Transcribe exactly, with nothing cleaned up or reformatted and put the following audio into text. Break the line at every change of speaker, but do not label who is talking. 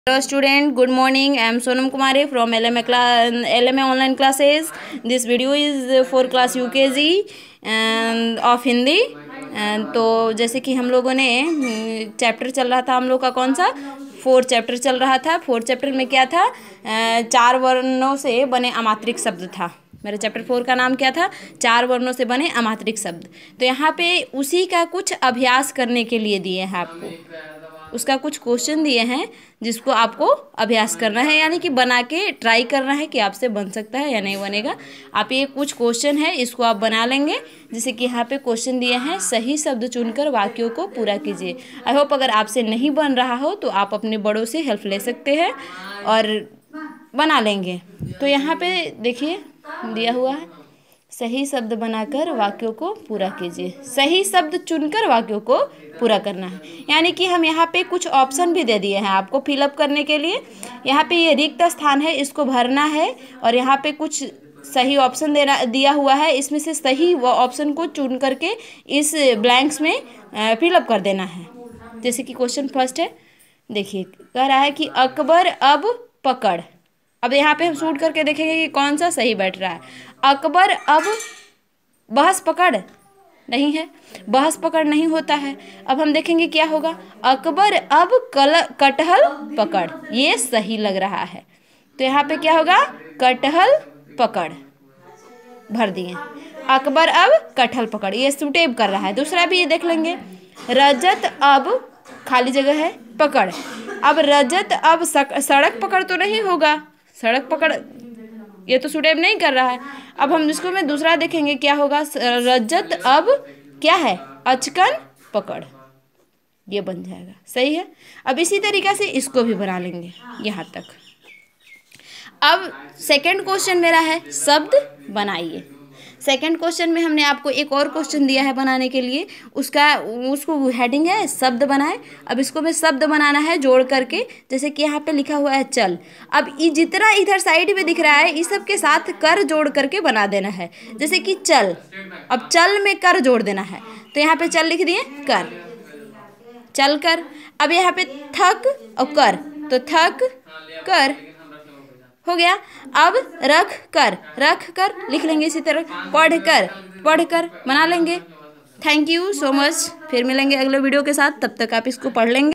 Hello student, good morning. I am Sonam Kumari from L M A class, L M A online classes. This video is for class U K G and of Hindi. तो जैसे कि हम लोगों ने chapter चल रहा था, हम लोग का कौन सा फोर्थ चैप्टर चल रहा था. फोर्थ चैप्टर में क्या था, चार वर्णों से बने अमात्रिक शब्द था. मेरे चैप्टर फोर का नाम क्या था, चार वर्णों से बने अमात्रिक शब्द. तो यहाँ पे उसी का कुछ अभ्यास करने के लिए दिए हैं आपको, उसका कुछ क्वेश्चन दिए हैं जिसको आपको अभ्यास करना है, यानी कि बना के ट्राई करना है कि आपसे बन सकता है या नहीं बनेगा. आप ये कुछ क्वेश्चन है, इसको आप बना लेंगे. जैसे कि यहाँ पे क्वेश्चन दिए हैं, सही शब्द चुनकर वाक्यों को पूरा कीजिए. आई होप अगर आपसे नहीं बन रहा हो तो आप अपने बड़ों से हेल्प ले सकते हैं और बना लेंगे. तो यहाँ पे देखिए दिया हुआ है, सही शब्द बनाकर वाक्यों को पूरा कीजिए. सही शब्द चुनकर वाक्यों को पूरा करना है, यानी कि हम यहाँ पे कुछ ऑप्शन भी दे दिए हैं आपको फिलअप करने के लिए. यहाँ पे ये रिक्त स्थान है, इसको भरना है और यहाँ पे कुछ सही ऑप्शन देना दिया हुआ है. इसमें से सही वो ऑप्शन को चुन करके इस ब्लैंक्स में फिलअप कर देना है. जैसे कि क्वेश्चन फर्स्ट है, देखिए कह रहा है कि अकबर अब पकड़. अब यहाँ पे हम शूट करके देखेंगे कि कौन सा सही बैठ रहा है. अकबर अब बहस पकड़ नहीं है, बहस पकड़ नहीं होता है. अब हम देखेंगे क्या होगा, अकबर अब कल कटहल पकड़, ये सही लग रहा है. तो यहाँ पे क्या होगा, कटहल पकड़ भर दिए. अकबर अब कटहल पकड़, ये सुटेब कर रहा है. दूसरा भी ये देख लेंगे, रजत अब खाली जगह है पकड़. अब रजत अब सड़क पकड़ तो नहीं होगा, सड़क पकड़ ये तो सुटेब नहीं कर रहा है. अब हम इसको में दूसरा देखेंगे क्या होगा, रजत अब क्या है, अचकन पकड़, ये बन जाएगा. सही है. अब इसी तरीक़ा से इसको भी बना लेंगे यहाँ तक. अब सेकंड क्वेश्चन मेरा है, शब्द बनाइए. सेकंड क्वेश्चन में हमने आपको एक और क्वेश्चन दिया है बनाने के लिए, उसका उसको हेडिंग है शब्द बनाए. अब इसको में शब्द बनाना है जोड़ करके. जैसे कि यहाँ पे लिखा हुआ है चल. अब ये जितना इधर साइड में दिख रहा है इस सब के साथ कर जोड़ करके बना देना है. जैसे कि चल, अब चल में कर जोड़ देना है. तो यहाँ पे चल लिख दिए, कर, चल कर. अब यहाँ पे थक और कर, तो थक कर हो गया. अब रख कर, रख कर लिख लेंगे इसी तरह. पढ़ कर, पढ़ कर बना लेंगे. Thank you so much. फिर मिलेंगे अगले वीडियो के साथ, तब तक आप इसको पढ़ लेंगे.